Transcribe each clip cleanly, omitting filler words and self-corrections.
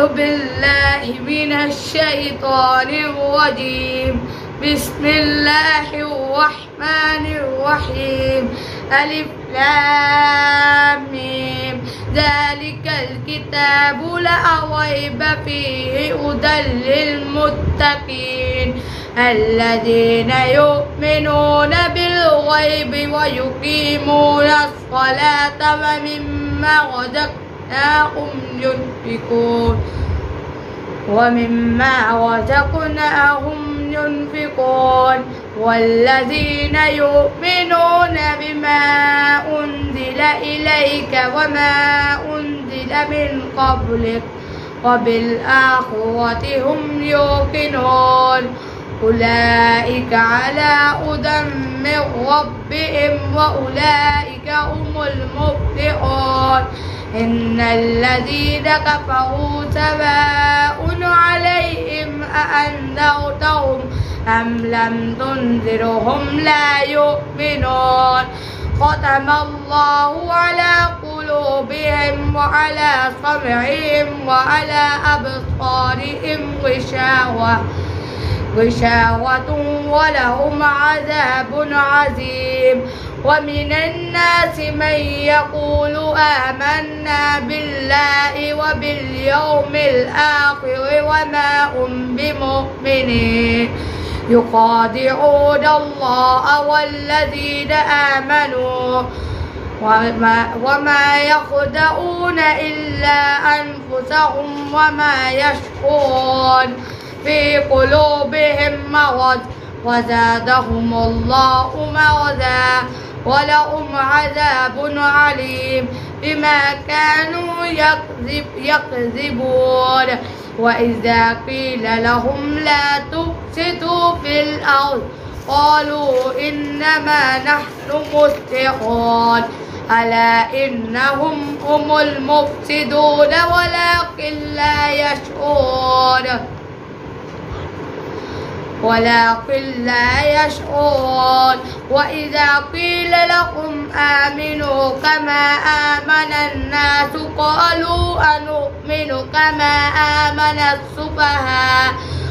بالله من الشيطان الرجيم. بسم الله الرحمن الرحيم. ألف لام ميم. ذلك الكتاب لا ريب فيه هدى للمتقين الذين يؤمنون بالغيب ويقيمون الصلاة ومما رزقناهم ينفقون والذين يؤمنون بما أنزل إليك وما أنزل من قبلك وبالآخرة هم يوقنون أولئك على هدى من ربهم وأولئك هم المفلحون. إن الذين كفروا سواء عليهم أأنذرتهم أم لم تنذرهم لا يؤمنون. ختم الله على قلوبهم وعلى سمعهم وعلى أبصارهم غشاوة ولهم عذاب عظيم. ومن الناس من يقول آمنا بالله وباليوم الآخر وما هم بمؤمنين يخادعون الله والذين آمنوا وما يخدعون إلا أنفسهم وما يشعرون. في قلوبهم مرض وزادهم الله مرضا ولهم عذاب عليم بما كانوا يكذبون. وإذا قيل لهم لا تفسدوا في الأرض قالوا إنما نحن مصلحون ألا إنهم هم المفسدون ولكن لا يشعرون. وإذا قيل لهم آمنوا كما آمن الناس قالوا أنؤمن كما آمن السفهاء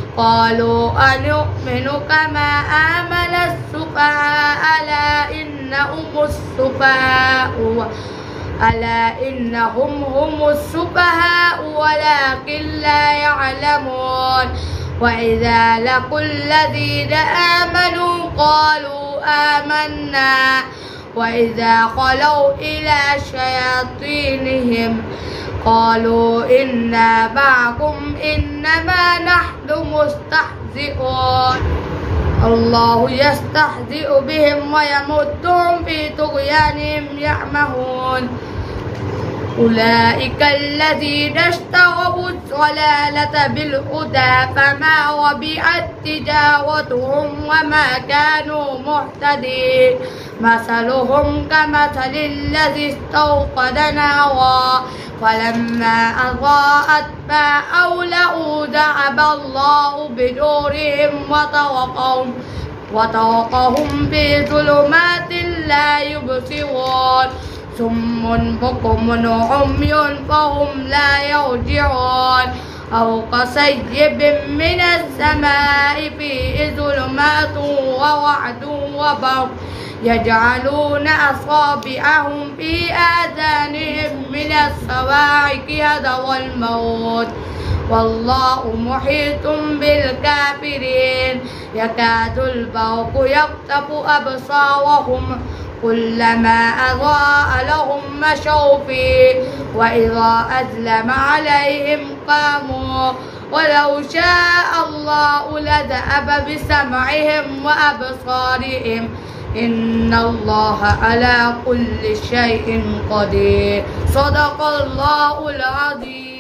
ألا إنهم هم السفهاء ولكن لا يعلمون. وإذا لقوا الذين آمنوا قالوا آمنا وإذا خلوا إلى شياطينهم قالوا إنا معكم إنما نحن مستهزئون. الله يستهزئ بهم ويمدهم في طغيانهم يعمهون. أولئك الذين اشتروا الضلالة بالهدى فما ربحت تجارتهم وما كانوا مهتدين. مثلهم كمثل الذي استوقد نارا فلما أضاءت ما حوله ذهب الله بنورهم وتركهم في ظلمات لا يبصرون. صم بكم عمي فهم لا يرجعون. أو كصيب من السماء فيه ظلمات ورعد وبرق يجعلون أصابعهم في آذانهم من الصواعق حذر الموت والله محيط بالكافرين. يكاد البرق يخطف أبصارهم كلما أضاء لهم مشوا فيه وإذا أظلم عليهم قاموا ولو شاء الله لذهب بسمعهم وأبصارهم إن الله على كل شيء قدير. صدق الله العظيم.